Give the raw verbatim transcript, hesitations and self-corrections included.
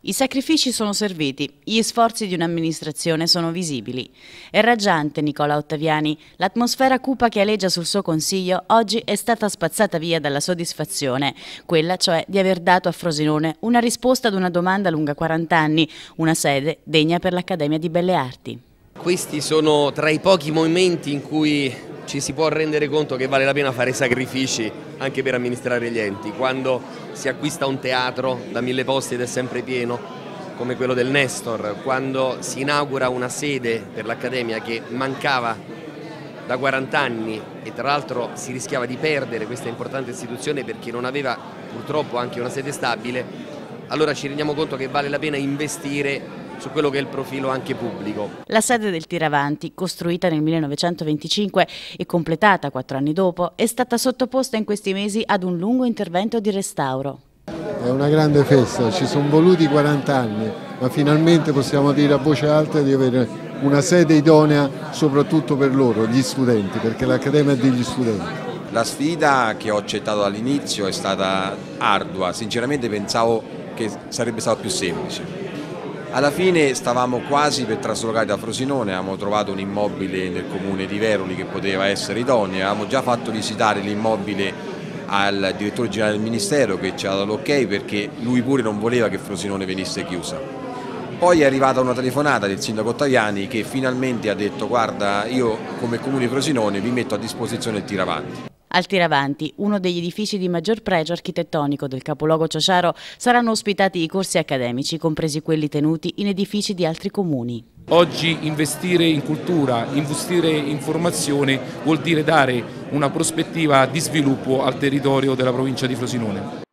I sacrifici sono serviti, gli sforzi di un'amministrazione sono visibili. È raggiante Nicola Ottaviani, l'atmosfera cupa che aleggia sul suo consiglio oggi è stata spazzata via dalla soddisfazione, quella cioè di aver dato a Frosinone una risposta ad una domanda lunga quaranta anni, una sede degna per l'Accademia di Belle Arti. Questi sono tra i pochi momenti in cui ci si può rendere conto che vale la pena fare sacrifici anche per amministrare gli enti, quando si acquista un teatro da mille posti ed è sempre pieno come quello del Nestor, quando si inaugura una sede per l'Accademia che mancava da quaranta anni e tra l'altro si rischiava di perdere questa importante istituzione perché non aveva purtroppo anche una sede stabile, allora ci rendiamo conto che vale la pena investire su quello che è il profilo anche pubblico. La sede del Tiravanti, costruita nel millenovecentoventicinque e completata quattro anni dopo, è stata sottoposta in questi mesi ad un lungo intervento di restauro. È una grande festa, ci sono voluti quaranta anni, ma finalmente possiamo dire a voce alta di avere una sede idonea soprattutto per loro, gli studenti, perché l'Accademia è degli studenti. La sfida che ho accettato dall'inizio è stata ardua, sinceramente pensavo che sarebbe stato più semplice. Alla fine stavamo quasi per traslocare da Frosinone, avevamo trovato un immobile nel comune di Veroli che poteva essere idoneo, avevamo già fatto visitare l'immobile al direttore generale del Ministero che ci ha dato l'ok perché lui pure non voleva che Frosinone venisse chiusa. Poi è arrivata una telefonata del sindaco Ottaviani che finalmente ha detto: guarda, io come comune di Frosinone vi metto a disposizione il Tiravanti. Al Tiravanti, uno degli edifici di maggior pregio architettonico del capoluogo ciociaro, saranno ospitati i corsi accademici, compresi quelli tenuti in edifici di altri comuni. Oggi investire in cultura, investire in formazione vuol dire dare una prospettiva di sviluppo al territorio della provincia di Frosinone.